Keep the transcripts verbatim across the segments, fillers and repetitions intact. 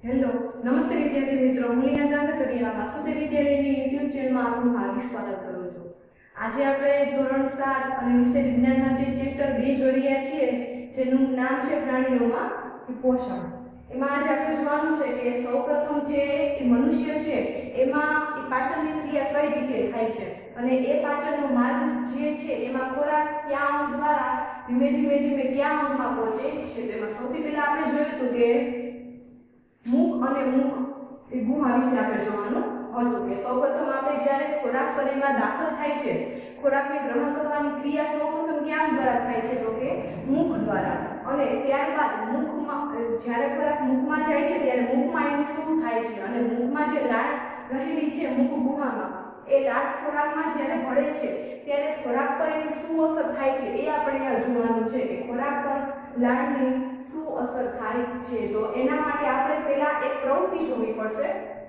Hello નમસ્તે વિદ્યાર્થી મિત્રો, હું લીના જાગતરિયા વાસુદેવ વિદ્યાલયની યુટ્યુબ ચેનલમાં આપનું હાર્દિક સ્વાગત કરું છું। આજે આપણે ધોરણ સાત અને વિષય વિજ્ઞાનના જે ચેપ્ટર બે જોઈ રહ્યા છીએ, જેનું નામ છે પ્રાણીઓમાં પોષણ। એમાં આજે આપણે જોવાનું છે કે સૌપ્રથમ જે મનુષ્ય છે એમાં એ પાચનની ક્રિયા કઈ રીતે થાય છે અને એ પાચનનો માર્ગ જે છે એમાં ખોરાક કયા અંગ દ્વારા ધીમે ધીમે ધીમે કયા અંગમાં પહોંચે છે। તેમાં સૌથી પહેલા આપણે જોયું હતું કે मुख અને मुख એ ગુહા વિશે આપણે જોવાનું હતું કે સૌપ્રથમ આપણે જ્યારે ખોરાક શરીરમાં દાખલ થાય છે, ખોરાકને ગ્રહણ કરવાની ક્રિયા સૌપ્રથમ ક્યાં દ્વારા થાય છે તો કે મુખ દ્વારા, અને ત્યારબાદ મુખમાં જ્યારે ખોરાક મુખમાં જાય છે ત્યારે મુખમાં એનું શું થાય છે અને મુખમાં જે લાળ રહેલી છે મુખ ગુહામાં, એ લાળ ખોરાકમાં જ્યારે ભળે છે ત્યારે ખોરાક પર એની શું અસર થાય છે એ આપણે આ જોવાનું છે કે ખોરાક પર લાળની શું અસર થાય છે। તો એના માટે આપણે પહેલા એક પ્રવૃત્તિ જોવી પડશે।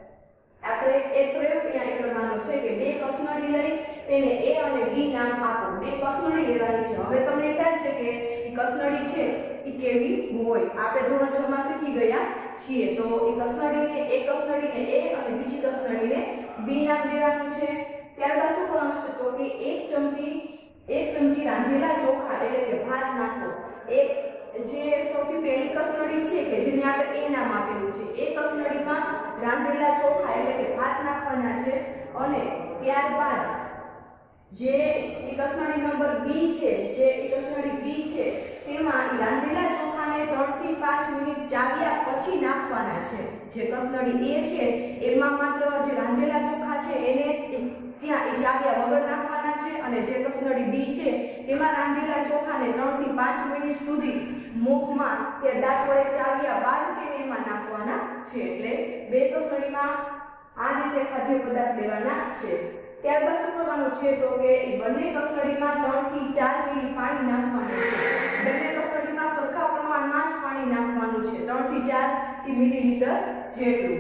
આપણે એક પ્રયોગ અહીંયા કરવાનો છે કે બે કસનળી લઈ તેને A અને B નામ આપો। બે કસનળી લેવાની છે। હવે તમને ખ્યાલ છે કે કસનળી છે એ કેવી હોય, આપણે ધોરણ છ માં શીખી ગયા છીએ। તો એ કસનળીને એક કસનળીને A અને બીજી કસનળીને B નામ દેવાનું છે। ત્યારબાદ શું કરવાનું છે તો કે એક ચમચી એક ચમચી રાંધેલા ચોખા એટલે કે ભાત નાખો। એક જે સૌથી પહેલી કસનળી છે કે જેને આપણે A નામ આપેલું છે, એ કસનળીમાં રાંધેલા ચોખા એટલે કે ભાત નાખવાના છે, અને ત્યારબાદ જે કસનળી નંબર B છે, જે કસનળી B છે તેમાં રાંધેલા ચોખાને ત્રણ થી પાંચ મિનિટ ચાવ્યા પછી નાખવાના છે। જે કસનળી A છે એમાં માત્ર જે રાંધેલા ચોખા છે એને ત્યાં એ ચાવ્યા વગર નાખવાના છે, અને જે કસનળી B છે એમાં રાંધેલા ચોખાને ત્રણ થી પાંચ મિનિટ સુધી મુખમાં કે દાંત વડે ચાવ્યા બાદ તેને એમાં નાખવાના છે। એટલે બે કસનળીમાં આ રીતે ખાદ્ય પદાર્થ લેવાના છે। ત્યારબાદ શું કરવાનું છે તો કે એ બંને કસનળીમાં ત્રણ થી ચાર મિલી પાણી નાખવાનું છે। બંને કસનળીમાં સરખા પ્રમાણમાં જ પાણી નાખવાનું છે, ત્રણ થી ચાર મિલીલીટર જેટલું।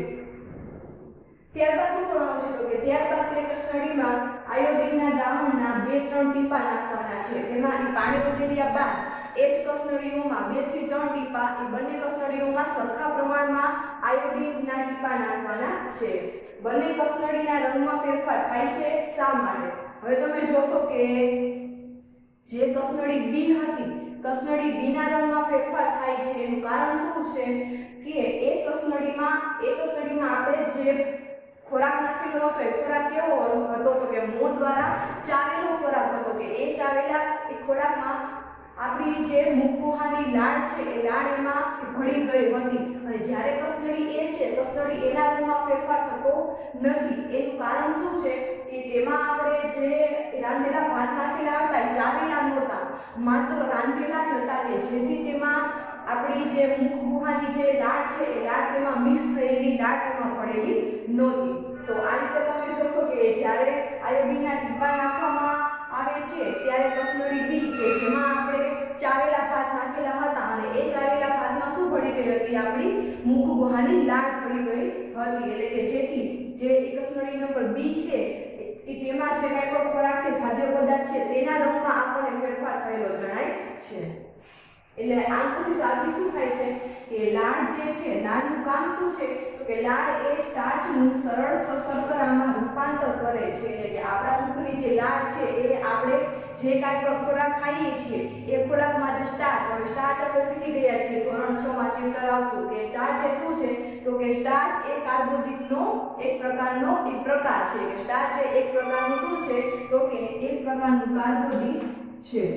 ત્યારબાદ શું કરવાનું છે તો કે ત્યારબાદ તે કસનળીમાં આયોડિનના દ્રાવણના બે ત્રણ ટીપા નાખવાના છે। તેમાં એ પાણી ઉમેર્યા બાદ એ જ કસનળીઓમાં બે થી ત્રણ ટીપા એ બંને કસનળીઓમાં સરખા પ્રમાણમાં આયોડિનના ટીપા નાખવાના છે। બંને કસનળીના રંગમાં ફેરફાર થાય છે, શા માટે? હવે તમે જોશો કે જે કસનળી B હતી, કસનળી B ના રંગમાં ફેરફાર થાય છે એનું કારણ શું છે કે એ કસનળીમાં એ કસનળીમાં આપણે જે ખોરાક નાખેલો હતો એ ખોરાક કેવો હતો તો કે મોં દ્વારા ચાવેલો ખોરાક હતો, કે એ ચાવેલા એ ખોરાકમાં આપણી જે મુખ ગુહાની લાળ છે એ લાળ એમાં ભળી ગઈ હતી, અને જ્યારે કસનળી એ છે કસનળી એના રંગમાં ફેરફાર થતો નથી। એનું કારણ શું છે કે તેમાં આપણે જે રાંધેલા ભાત નાખેલા હતા એ ચાવેલા નહોતા, માત્ર રાંધેલા જ હતા, કે જેથી તેમાં આપણી જે મુખ ગુહાની જે લાળ છે એ લાળ તેમાં મિક્સ થયેલી લાળ તેમાં ભળેલી નહોતી। તો આ રીતે તમે જોશો કે જ્યારે આયોડિનના ટીપા નાખવામાં આવે છે ત્યારે કસનળી B કે જેમાં આપણે ચાવેલા ભાત નાખેલા હતા અને એ ચાવેલા ભાતમાં શું ભળી ગઈ હતી, આપણી મુખ ગુહાની લાળ ભળી ગઈ હતી, એટલે કે જેથી જે કસનળી નંબર B છે એ તેમાં જે કાંઈ પણ ખોરાક છે, ખાદ્ય પદાર્થ છે તેના રંગમાં આપણને ફેરફાર થયેલો જણાય છે। એટલે આંખથી સાબિત શું થાય છે કે લાળ જે છે, લાળનું કામ શું છે તો કે લાળ એ સ્ટાર્ચનું સરળ શર્કરામાં રૂપાંતર કરે છે, એટલે કે આપણા મુખની જે લાળ છે એ આપણે જે કાંઈ પણ ખોરાક ખાઈએ છીએ એ ખોરાકમાં જે સ્ટાર્ચ, હવે સ્ટાર્ચ આપણે શીખી ગયા છીએ ધોરણ છ માં ચેપ્ટર આવતું કે સ્ટાર્ચ એ શું છે તો કે સ્ટાર્ચ એ કાર્બોદિતનો એક પ્રકારનો એક પ્રકાર છે, કે સ્ટાર્ચ એ એક પ્રકારનું શું છે તો કે એક પ્રકારનું કાર્બોદિત છે।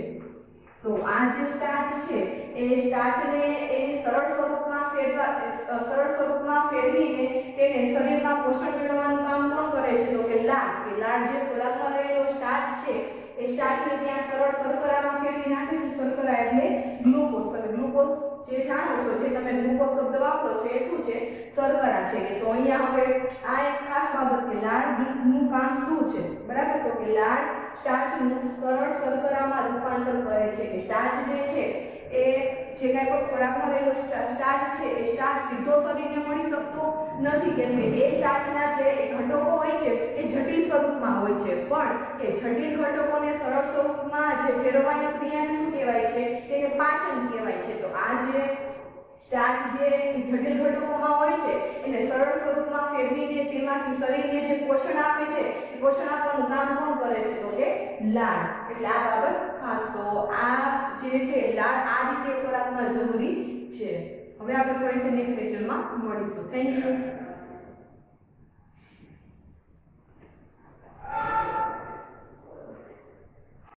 તો આ જે સ્ટાર્ચ છે એ સ્ટાર્ચને એની સરળ સ્વરૂપમાં ફેરવા સરળ સ્વરૂપમાં ફેરવીને તેને શરીરમાં પોષણ મેળવવાનું કામ કોણ કરે છે તો કે લાળ, કે લાળ જે ખોરાકમાં રહેલો સ્ટાર્ચ છે એ સ્ટાર્ચને ત્યાં સરળ શર્કરામાં ફેરવી નાખે છે। શર્કરા એટલે ગ્લુકોઝ। તમે ગ્લુકોઝ જે જાણો છો, જે તમે ગ્લુકોઝ શબ્દ વાપરો છો એ શું છે, શર્કરા છે। કે તો અહીંયા હવે આ એક ખાસ બાબત કે લાળનું કામ શું છે, બરાબર? તો કે લાળ સ્ટાર્ચનું સરળ શર્કરામાં રૂપાંતર કરે છે, કે સ્ટાર્ચ જે છે એ જે કાંઈ પણ ખોરાકમાં રહેલો સ્ટાર્ચ છે એ સ્ટાર્ચ સીધો શરીરને મળી શકતો નથી, કેમ કે એ સ્ટાર્ચના જે ઘટકો હોય છે એ જટિલ સ્વરૂપમાં હોય છે, પણ એ જટિલ ઘટકોને સરળ સ્વરૂપમાં જે ફેરવવાની ક્રિયાને શું કહેવાય છે, તેને પાચન કહેવાય છે। તો આ જે સ્ટાર્ચ જે જટિલ ઘટકોમાં હોય છે એને સરળ સ્વરૂપમાં ફેરવીને તેમાંથી શરીરને જે પોષણ આપે છે એ પોષણ આપવાનું કામ કોણ કરે છે તો કે લાળ. એટલે આ બાબત ખાસ તો આ જે છે લાળ આ રીતે ખોરાકમાં જરૂરી છે. હવે આપણે ફરીથી નેક્સ્ટ લેક્ચરમાં મળીશું. Thank you.